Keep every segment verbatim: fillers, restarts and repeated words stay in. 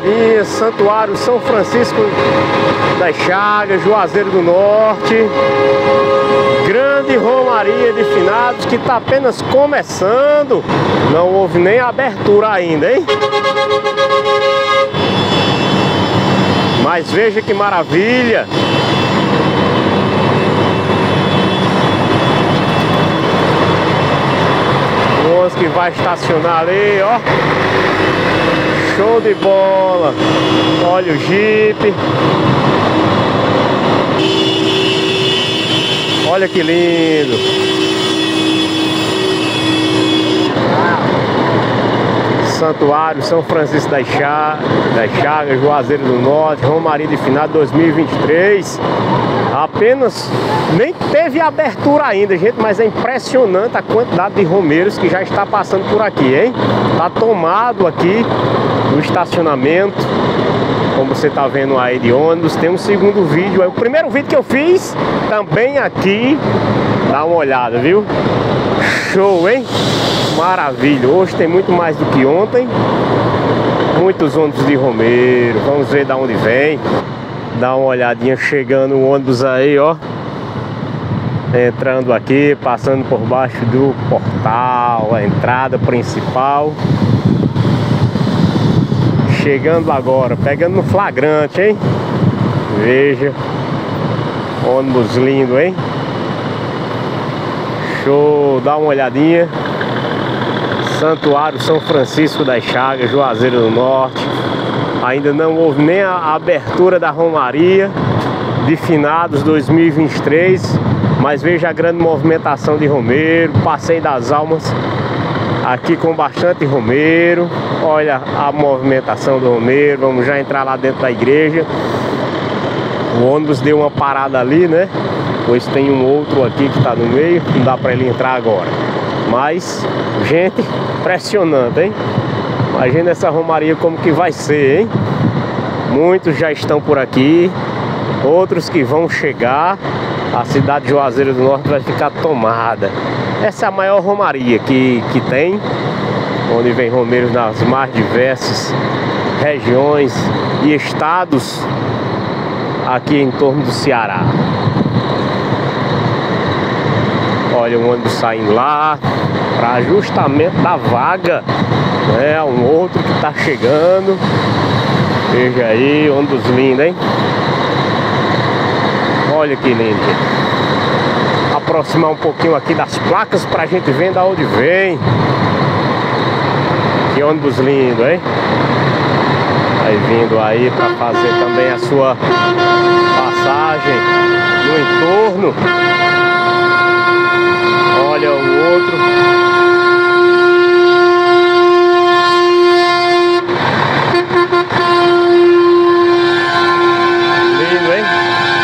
olhadinha. Santuário São Francisco das Chagas, Juazeiro do Norte. Grande romaria de finados que está apenas começando. Não houve nem abertura ainda, hein? Mas veja que maravilha. O ônibus que vai estacionar ali, ó. Show de bola. Olha o Jeep. Olha que lindo. Santuário São Francisco das Chagas, Juazeiro do Norte, romaria de finado dois mil e vinte e três. Apenas nem teve abertura ainda, gente, mas é impressionante a quantidade de romeiros que já está passando por aqui, hein? Tá tomado aqui o estacionamento, como você tá vendo aí, de ônibus. Tem um segundo vídeo, é o primeiro vídeo que eu fiz também aqui. Dá uma olhada, viu? Show, hein? Maravilha. Hoje tem muito mais do que ontem. Muitos ônibus de romeiro. Vamos ver de onde vem. Dá uma olhadinha, chegando o ônibus aí, ó. Entrando aqui, passando por baixo do portal, a entrada principal. Chegando agora, pegando no flagrante, hein? Veja. Ônibus lindo, hein? Show, dá uma olhadinha. Santuário São Francisco das Chagas, Juazeiro do Norte. Ainda não houve nem a abertura da romaria de finados dois mil e vinte e três. Mas veja a grande movimentação de romeiro. Passeio das Almas aqui com bastante romeiro. Olha a movimentação do romeiro. Vamos já entrar lá dentro da igreja. O ônibus deu uma parada ali, né? Pois tem um outro aqui que está no meio. Não dá para ele entrar agora. Mas, gente, impressionante, hein? Imagina essa romaria como que vai ser, hein? Muitos já estão por aqui. Outros que vão chegar. A cidade de Juazeiro do Norte vai ficar tomada. Essa é a maior romaria que, que tem, onde vem romeiros nas mais diversas regiões e estados aqui em torno do Ceará. Olha o ônibus saindo lá para ajustamento da vaga, né? Um outro que está chegando. Veja aí, ônibus lindo, hein? Olha que lindo. Aproximar um pouquinho aqui das placas para a gente ver de onde vem. Que ônibus lindo, hein? Vai vindo aí para fazer também a sua passagem no entorno. Olha o outro. Lindo, hein?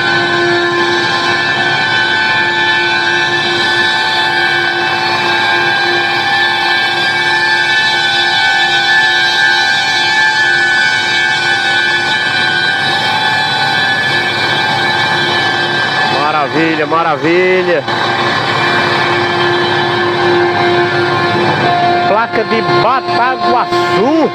Maravilha, maravilha. Placa de Bataguaçu.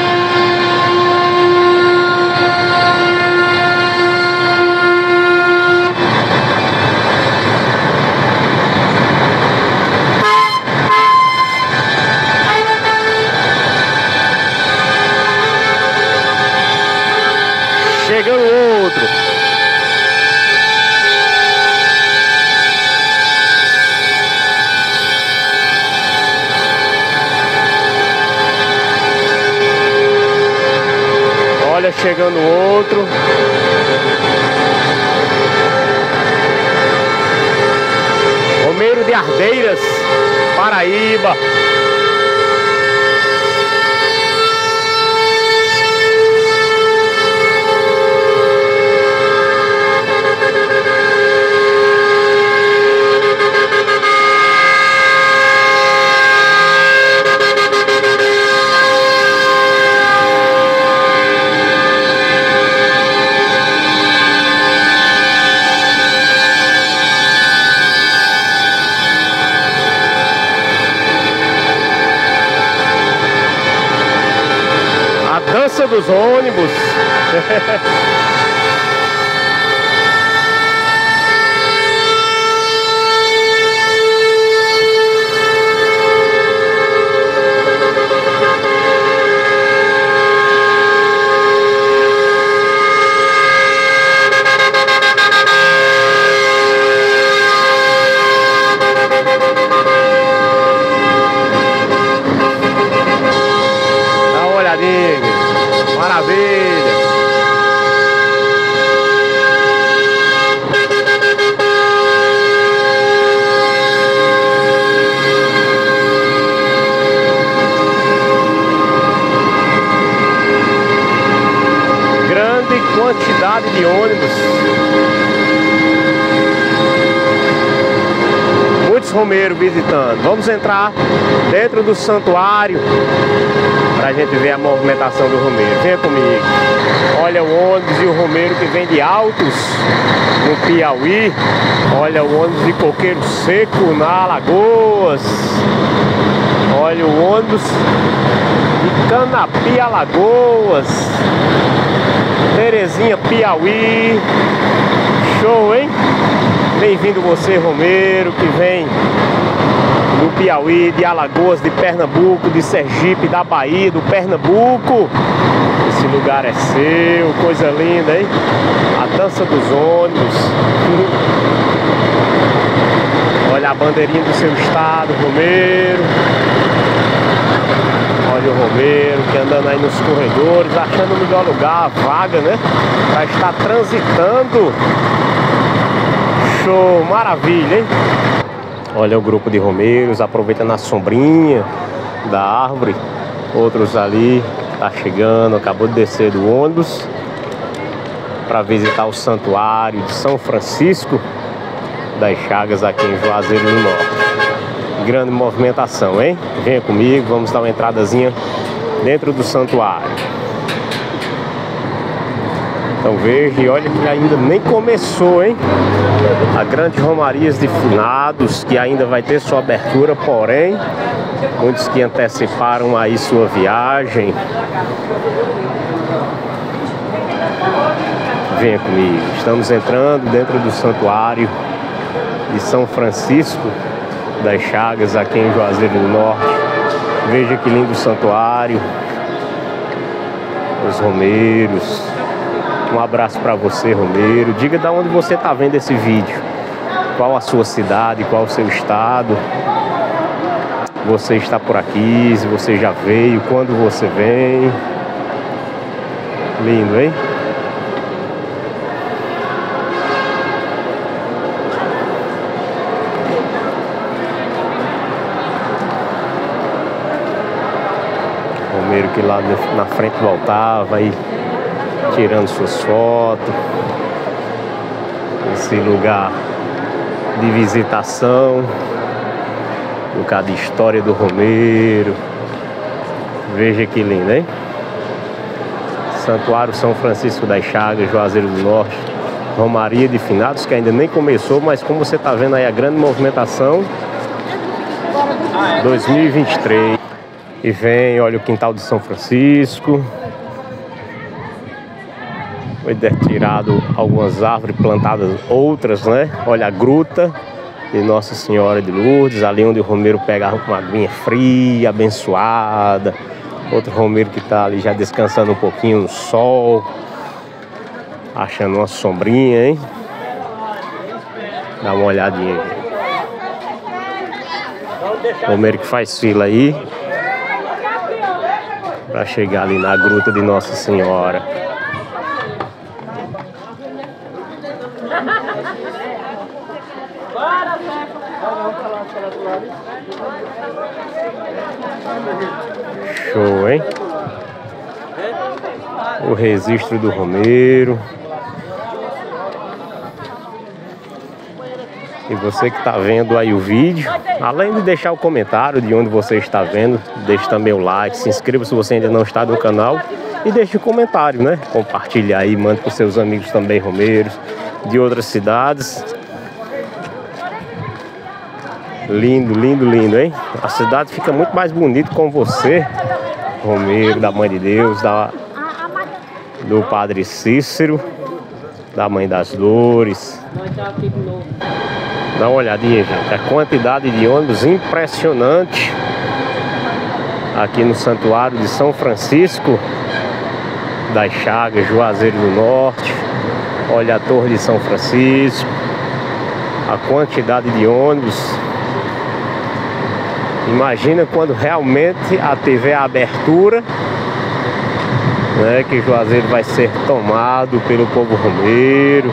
Chegando outro. Olha, chegando outro. Romeiro de Ardeiras, Paraíba. dança dos ônibus. Maravilha! Grande quantidade de ônibus. Muitos romeiros visitando. Vamos entrar dentro do santuário pra gente ver a movimentação do romeiro. Venha comigo. Olha o ônibus e o romeiro que vem de Altos, no Piauí. Olha o ônibus de Coqueiro Seco, na Alagoas. Olha o ônibus de Canapi, Alagoas. Terezinha, Piauí. Show, hein? Bem-vindo você, romeiro, que vem do Piauí, de Alagoas, de Pernambuco, de Sergipe, da Bahia, do Pernambuco. Esse lugar é seu, coisa linda, hein? A dança dos ônibus. Olha a bandeirinha do seu estado, romeiro. Olha o romeiro que andando aí nos corredores, achando o melhor lugar, a vaga, né? Pra estar transitando. Show, maravilha, hein? Olha o grupo de romeiros aproveitando a sombrinha da árvore. Outros ali tá chegando, acabou de descer do ônibus para visitar o santuário de São Francisco das Chagas aqui em Juazeiro do Norte. Grande movimentação, hein? Venha comigo, vamos dar uma entradazinha dentro do santuário. Então veja e olha que ainda nem começou, hein? A Grande Romarias de Finados, que ainda vai ter sua abertura, porém, muitos que anteciparam aí sua viagem. Venha comigo, estamos entrando dentro do santuário de São Francisco das Chagas, aqui em Juazeiro do Norte. Veja que lindo santuário, os romeiros. Um abraço para você, romeiro. Diga de onde você está vendo esse vídeo. Qual a sua cidade, qual o seu estado. Você está por aqui, se você já veio, quando você vem. Lindo, hein? Romeiro que lá na frente do altar vai tirando suas fotos. Esse lugar de visitação, lugar de história do romeiro. Veja que lindo, hein? Santuário São Francisco das Chagas, Juazeiro do Norte. Romaria de Finados, que ainda nem começou, mas como você está vendo aí a grande movimentação dois mil e vinte e três. E vem, olha o quintal de São Francisco. Foi retirado algumas árvores, plantadas outras, né? Olha a gruta de Nossa Senhora de Lourdes, ali onde o romeiro pega uma aguinha fria, abençoada. Outro romeiro que tá ali já descansando um pouquinho no sol, achando uma sombrinha, hein? Dá uma olhadinha aqui. Romeiro que faz fila aí para chegar ali na gruta de Nossa Senhora. Show, hein? O registro do romeiro. E você que está vendo aí o vídeo, além de deixar o comentário de onde você está vendo, deixe também o like, se inscreva se você ainda não está no canal e deixe o comentário, né? Compartilhe aí, mande para os seus amigos também romeiros de outras cidades. Lindo, lindo, lindo, hein? A cidade fica muito mais bonita com você, romeiro da Mãe de Deus, da do Padre Cícero, da Mãe das Dores. Dá uma olhadinha, gente, a quantidade de ônibus impressionante aqui no Santuário de São Francisco das Chagas, Juazeiro do Norte. Olha a Torre de São Francisco, a quantidade de ônibus. Imagina quando realmente a T V abertura, né, que Juazeiro vai ser tomado pelo povo romeiro.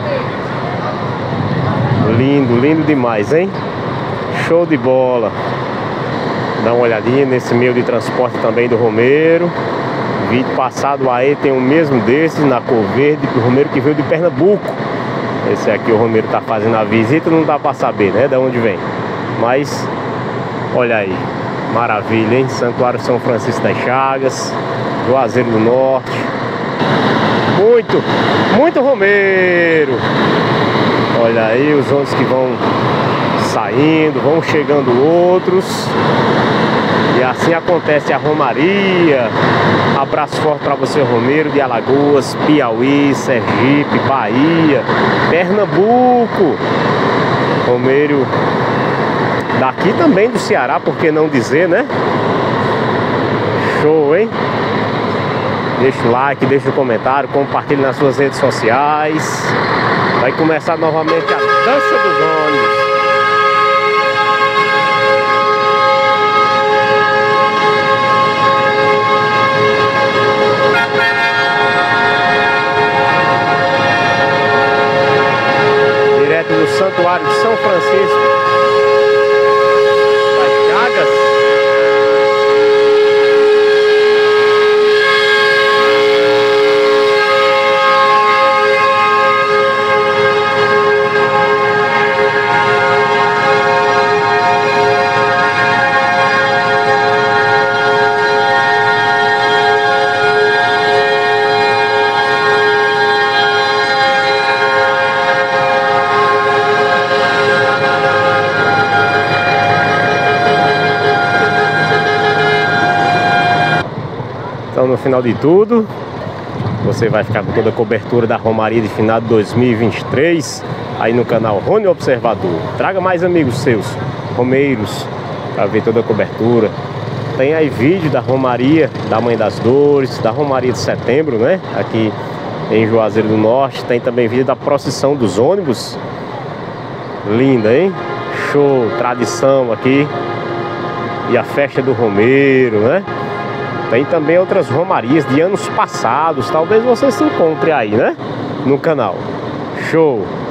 Lindo, lindo demais, hein? Show de bola. Dá uma olhadinha nesse meio de transporte também do romeiro. Vídeo passado aí tem o mesmo desses na cor verde, do romeiro que veio de Pernambuco. Esse aqui o romeiro tá fazendo a visita, não dá pra saber, né, de onde vem. Mas olha aí, maravilha, hein? Santuário São Francisco das Chagas, Juazeiro do Norte. Muito, muito romeiro. Olha aí os ônibus que vão saindo, vão chegando outros. E assim acontece a romaria. Abraço forte para você, romeiro de Alagoas, Piauí, Sergipe, Bahia, Pernambuco. Romeiro daqui também do Ceará, por que não dizer, né? Show, hein? Deixa o like, deixa o comentário, compartilhe nas suas redes sociais. Vai começar novamente a dança dos ônibus. Direto do Santuário de São Francisco das Chagas. Então, no final de tudo, você vai ficar com toda a cobertura da Romaria de Finado dois mil e vinte e três aí no canal Rony Observador. Traga mais amigos seus, romeiros, para ver toda a cobertura. Tem aí vídeo da Romaria da Mãe das Dores, da Romaria de Setembro, né? Aqui em Juazeiro do Norte. Tem também vídeo da procissão dos ônibus. Linda, hein? Show, tradição aqui. E a festa do romeiro, né? Tem também outras romarias de anos passados. Talvez você se encontre aí, né? No canal. Show!